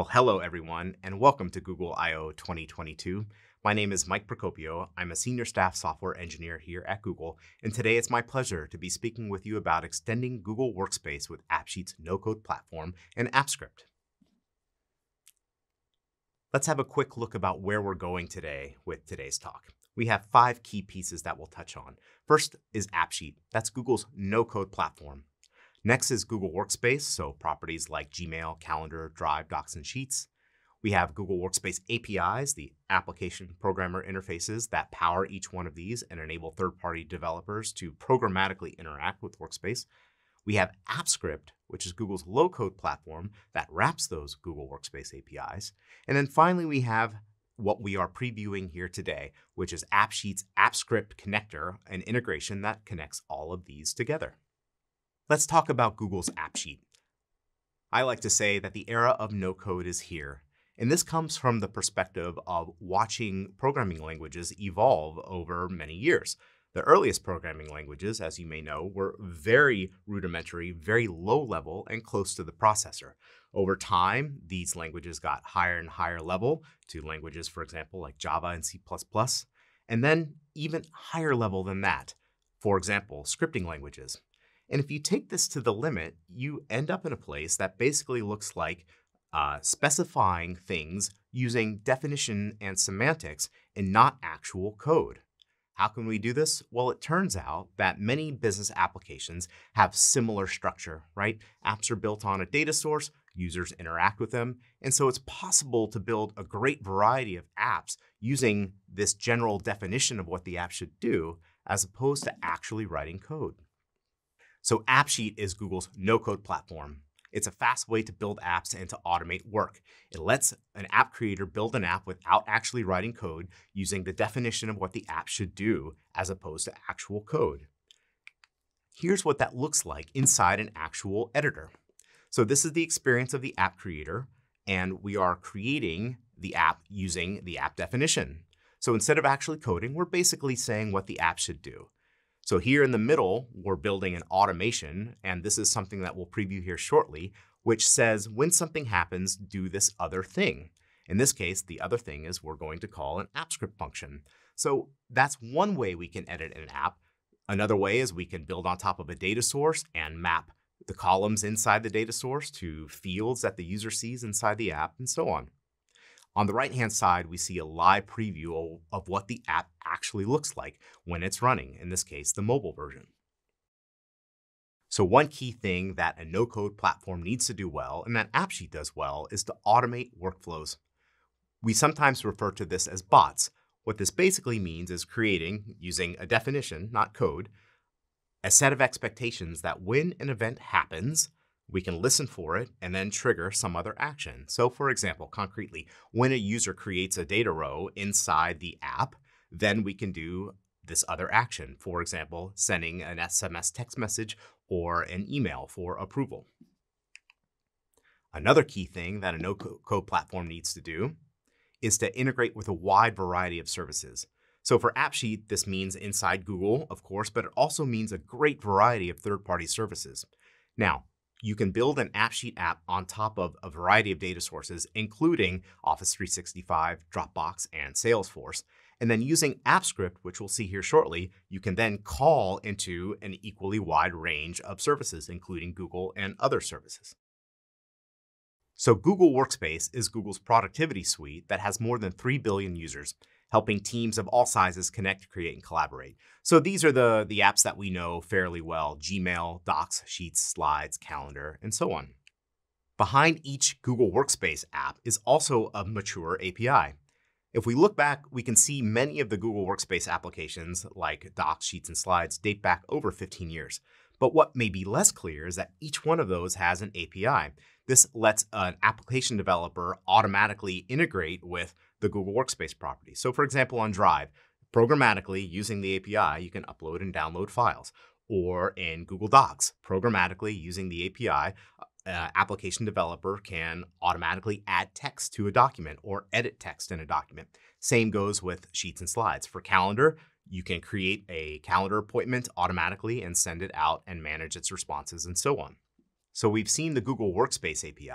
Well, hello everyone, and welcome to Google I/O 2022. My name is Mike Procopio. I'm a senior staff software engineer here at Google, and today it's my pleasure to be speaking with you about extending Google Workspace with AppSheet's no-code platform and AppScript. Let's have a quick look about where we're going today with today's talk. We have 5 key pieces that we'll touch on. First is AppSheet. That's Google's no-code platform. Next is Google Workspace, so properties like Gmail, Calendar, Drive, Docs, and Sheets. We have Google Workspace APIs, the application programmer interfaces that power each one of these and enable third-party developers to programmatically interact with Workspace. We have AppScript, which is Google's low-code platform that wraps those Google Workspace APIs. And then finally, we have what we are previewing here today, which is AppSheet's AppScript connector, an integration that connects all of these together. Let's talk about Google's AppSheet. I like to say that the era of no-code is here, and this comes from the perspective of watching programming languages evolve over many years. The earliest programming languages, as you may know, were very rudimentary, very low level, and close to the processor. Over time, these languages got higher and higher level to languages, for example, like Java and C++, and then even higher level than that, for example, scripting languages. And if you take this to the limit, you end up in a place that basically looks like specifying things using definition and semantics and not actual code. How can we do this? Well, it turns out that many business applications have similar structure, right? Apps are built on a data source, users interact with them, and so it's possible to build a great variety of apps using this general definition of what the app should do, as opposed to actually writing code. So AppSheet is Google's no-code platform. It's a fast way to build apps and to automate work. It lets an app creator build an app without actually writing code using the definition of what the app should do as opposed to actual code. Here's what that looks like inside an actual editor. So this is the experience of the app creator, and we are creating the app using the app definition. So instead of actually coding, we're basically saying what the app should do. So here in the middle, we're building an automation, and this is something that we'll preview here shortly, which says when something happens, do this other thing. In this case, the other thing is we're going to call an AppScript function. So that's one way we can edit an app. Another way is we can build on top of a data source and map the columns inside the data source to fields that the user sees inside the app, and so on. On the right-hand side, we see a live preview of what the app actually looks like when it's running, in this case, the mobile version. So one key thing that a no-code platform needs to do well, and that AppSheet does well, is to automate workflows. We sometimes refer to this as bots. What this basically means is creating, using a definition, not code, a set of expectations that when an event happens, we can listen for it and then trigger some other action. So for example, concretely, when a user creates a data row inside the app, then we can do this other action. For example, sending an SMS text message or an email for approval. Another key thing that a no-code platform needs to do is to integrate with a wide variety of services. So for AppSheet, this means inside Google, of course, but it also means a great variety of third-party services. Now, you can build an AppSheet app on top of a variety of data sources, including Office 365, Dropbox, and Salesforce. And then using AppScript, which we'll see here shortly, you can then call into an equally wide range of services, including Google and other services. So Google Workspace is Google's productivity suite that has more than 3 billion users, helping teams of all sizes connect, create, and collaborate. So these are the apps that we know fairly well: Gmail, Docs, Sheets, Slides, Calendar, and so on. Behind each Google Workspace app is also a mature API. If we look back, we can see many of the Google Workspace applications, like Docs, Sheets, and Slides, date back over 15 years. But what may be less clear is that each one of those has an API. This lets an application developer automatically integrate with the Google Workspace property. So for example, on Drive, programmatically using the API, you can upload and download files. Or in Google Docs, programmatically using the API, application developer can automatically add text to a document or edit text in a document. Same goes with Sheets and Slides. For Calendar, you can create a calendar appointment automatically and send it out and manage its responses and so on. So we've seen the Google Workspace APIs.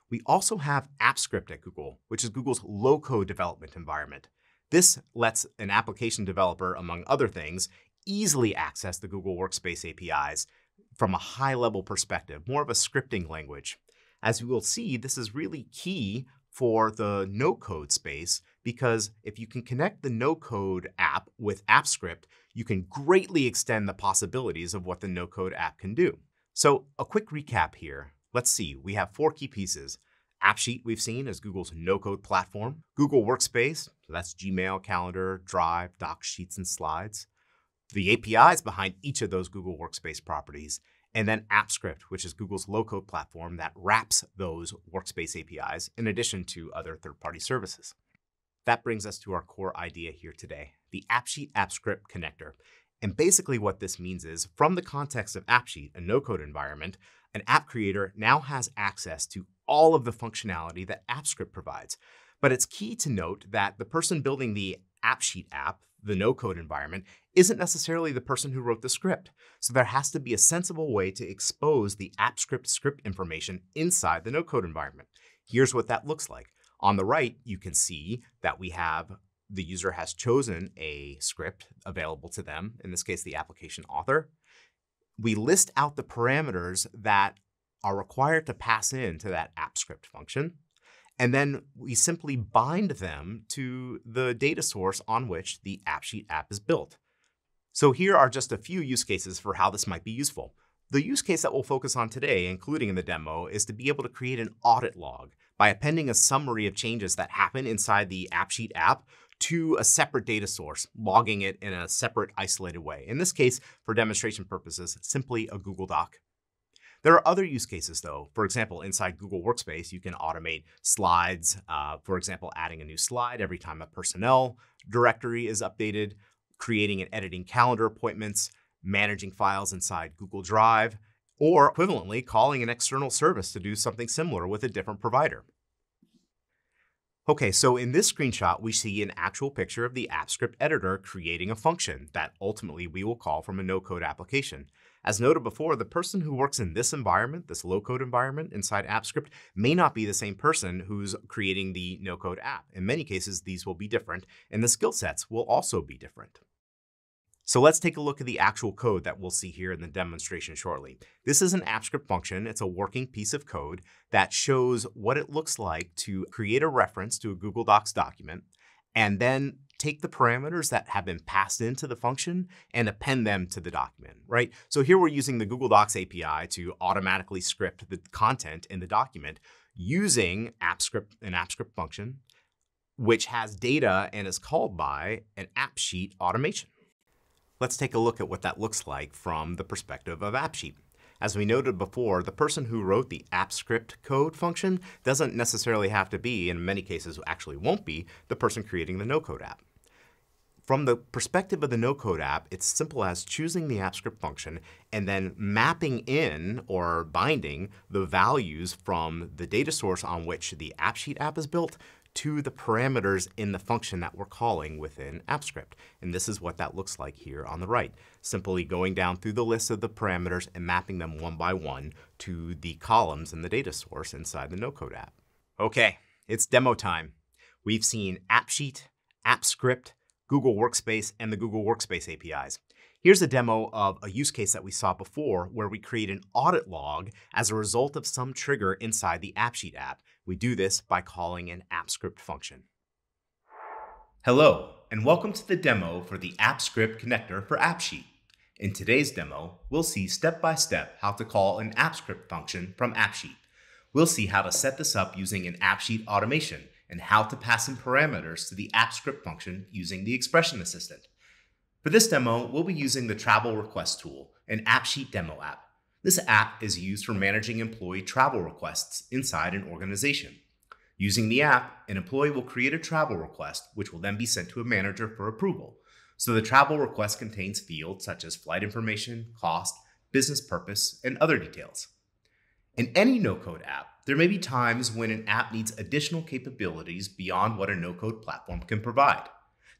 We also have AppScript at Google, which is Google's low-code development environment. This lets an application developer, among other things, easily access the Google Workspace APIs from a high-level perspective, more of a scripting language. As we will see, this is really key for the no-code space because if you can connect the no-code app with AppScript, you can greatly extend the possibilities of what the no-code app can do. So a quick recap here. Let's see, we have 4 key pieces. AppSheet we've seen as Google's no-code platform. Google Workspace, so that's Gmail, Calendar, Drive, Docs, Sheets, and Slides. The APIs behind each of those Google Workspace properties. And then AppScript, which is Google's low-code platform that wraps those Workspace APIs in addition to other third-party services. That brings us to our core idea here today, the AppSheet AppScript connector. And basically what this means is, from the context of AppSheet, a no-code environment, an app creator now has access to all of the functionality that AppScript provides. But it's key to note that the person building the AppSheet app, the no-code environment, isn't necessarily the person who wrote the script. So there has to be a sensible way to expose the AppScript script information inside the no-code environment. Here's what that looks like. On the right, you can see that the user has chosen a script available to them, in this case, the application author. We list out the parameters that are required to pass into that AppScript function. And then we simply bind them to the data source on which the AppSheet app is built. So here are just a few use cases for how this might be useful. The use case that we'll focus on today, including in the demo, is to be able to create an audit log by appending a summary of changes that happen inside the AppSheet app to a separate data source, logging it in a separate, isolated way. In this case, for demonstration purposes, simply a Google Doc. There are other use cases, though. For example, inside Google Workspace, you can automate slides. For example, adding a new slide every time a personnel directory is updated, creating and editing calendar appointments, managing files inside Google Drive, or equivalently, calling an external service to do something similar with a different provider. Okay, so in this screenshot, we see an actual picture of the AppScript editor creating a function that ultimately we will call from a no-code application. As noted before, the person who works in this environment, this low-code environment inside AppScript, may not be the same person who's creating the no-code app. In many cases, these will be different, and the skill sets will also be different. So let's take a look at the actual code that we'll see here in the demonstration shortly. This is an AppScript function. It's a working piece of code that shows what it looks like to create a reference to a Google Docs document and then take the parameters that have been passed into the function and append them to the document, right? So here we're using the Google Docs API to automatically script the content in the document using an AppScript function, which has data and is called by an AppSheet automation. Let's take a look at what that looks like from the perspective of AppSheet. As we noted before, the person who wrote the AppScript code function doesn't necessarily have to be, in many cases actually won't be, the person creating the no-code app. From the perspective of the no-code app, it's simple as choosing the AppScript function and then mapping in or binding the values from the data source on which the AppSheet app is built to the parameters in the function that we're calling within AppScript. And this is what that looks like here on the right. Simply going down through the list of the parameters and mapping them one by one to the columns in the data source inside the no-code app. Okay, it's demo time. We've seen AppSheet, AppScript, Google Workspace, and the Google Workspace APIs. Here's a demo of a use case that we saw before where we create an audit log as a result of some trigger inside the AppSheet app. We do this by calling an AppScript function. Hello, and welcome to the demo for the AppScript connector for AppSheet. In today's demo, we'll see step-by-step how to call an AppScript function from AppSheet. We'll see how to set this up using an AppSheet automation and how to pass in parameters to the AppScript function using the expression assistant. For this demo, we'll be using the travel request tool, an AppSheet demo app. This app is used for managing employee travel requests inside an organization. Using the app, an employee will create a travel request, which will then be sent to a manager for approval. So the travel request contains fields such as flight information, cost, business purpose, and other details. In any no-code app, there may be times when an app needs additional capabilities beyond what a no-code platform can provide.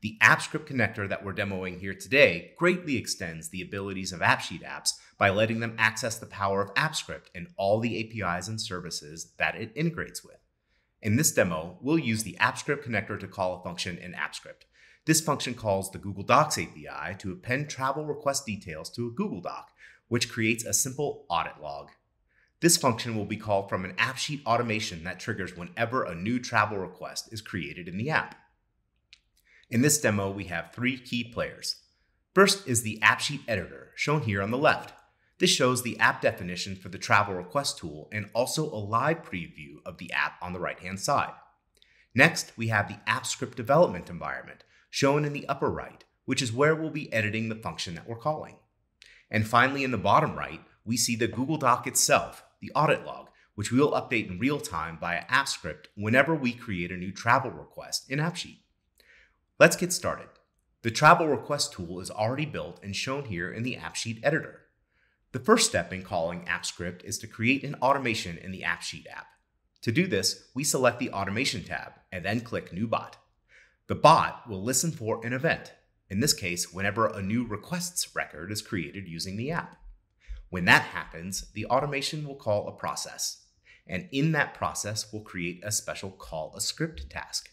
The AppScript connector that we're demoing here today greatly extends the abilities of AppSheet apps by letting them access the power of AppScript and all the APIs and services that it integrates with. In this demo, we'll use the AppScript connector to call a function in AppScript. This function calls the Google Docs API to append travel request details to a Google Doc, which creates a simple audit log. This function will be called from an AppSheet automation that triggers whenever a new travel request is created in the app. In this demo, we have three key players. First is the AppSheet editor, shown here on the left. This shows the app definition for the travel request tool and also a live preview of the app on the right-hand side. Next, we have the AppScript development environment, shown in the upper right, which is where we'll be editing the function that we're calling. And finally, in the bottom right, we see the Google Doc itself, the audit log, which we will update in real time via AppScript whenever we create a new travel request in AppSheet. Let's get started. The travel request tool is already built and shown here in the AppSheet editor. The first step in calling AppScript is to create an automation in the AppSheet app. To do this, we select the Automation tab and then click New Bot. The bot will listen for an event, in this case, whenever a new requests record is created using the app. When that happens, the automation will call a process, and in that process, we'll create a special call a script task.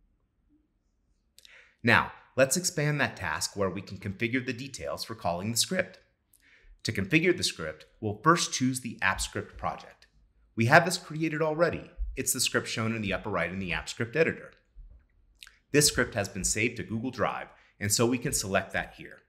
Now, let's expand that task where we can configure the details for calling the script. To configure the script, we'll first choose the AppScript project. We have this created already. It's the script shown in the upper right in the AppScript editor. This script has been saved to Google Drive, and so we can select that here.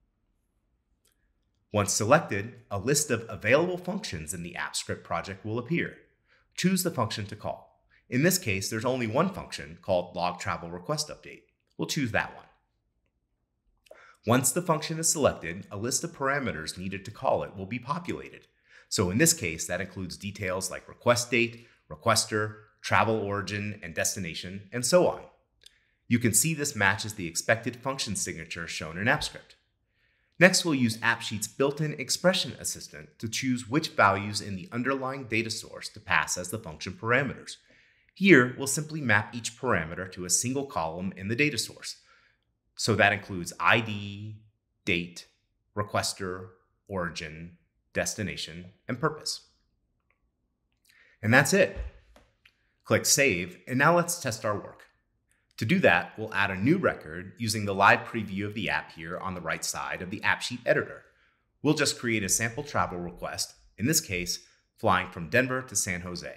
Once selected, a list of available functions in the AppScript project will appear. Choose the function to call. In this case, there's only one function called log travel request update. We'll choose that one. Once the function is selected, a list of parameters needed to call it will be populated. So in this case, that includes details like request date, requester, travel origin and destination, and so on. You can see this matches the expected function signature shown in AppScript. Next, we'll use AppSheet's built-in expression assistant to choose which values in the underlying data source to pass as the function parameters. Here, we'll simply map each parameter to a single column in the data source. So that includes ID, date, requester, origin, destination, and purpose. And that's it. Click Save, and now let's test our work. To do that, we'll add a new record using the live preview of the app here on the right side of the AppSheet editor. We'll just create a sample travel request, in this case, flying from Denver to San Jose.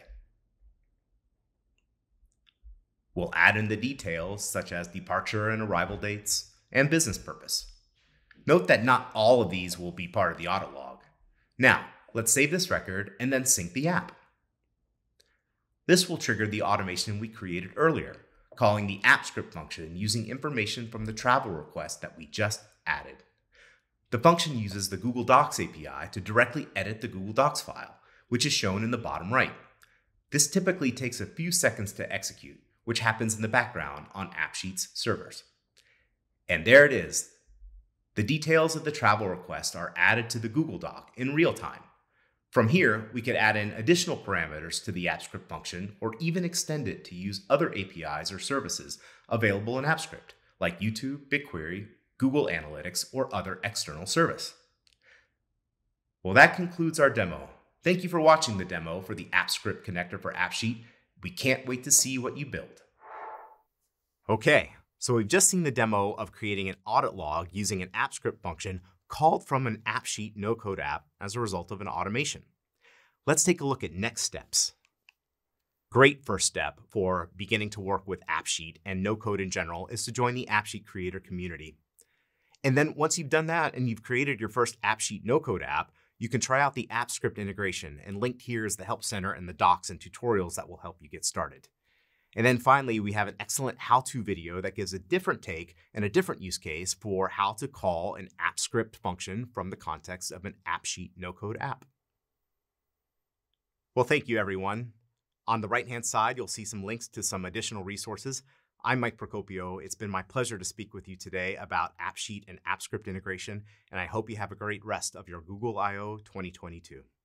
We'll add in the details such as departure and arrival dates and business purpose. Note that not all of these will be part of the audit log. Now, let's save this record and then sync the app. This will trigger the automation we created earlier, calling the AppScript function using information from the travel request that we just added. The function uses the Google Docs API to directly edit the Google Docs file, which is shown in the bottom right. This typically takes a few seconds to execute, which happens in the background on AppSheet's servers. And there it is. The details of the travel request are added to the Google Doc in real time. From here, we could add in additional parameters to the AppScript function or even extend it to use other APIs or services available in AppScript, like YouTube, BigQuery, Google Analytics, or other external service. Well, that concludes our demo. Thank you for watching the demo for the AppScript connector for AppSheet. We can't wait to see what you build. Okay, so we've just seen the demo of creating an audit log using an AppScript function called from an AppSheet no-code app as a result of an automation. Let's take a look at next steps. Great first step for beginning to work with AppSheet and no-code in general is to join the AppSheet creator community. And then once you've done that and you've created your first AppSheet no-code app, you can try out the AppScript integration, and linked here is the Help Center and the docs and tutorials that will help you get started. And then finally, we have an excellent how-to video that gives a different take and a different use case for how to call an AppScript function from the context of an AppSheet no-code app. Well, thank you, everyone. On the right-hand side, you'll see some links to some additional resources. I'm Mike Procopio. It's been my pleasure to speak with you today about AppSheet and AppScript integration, and I hope you have a great rest of your Google I/O 2022.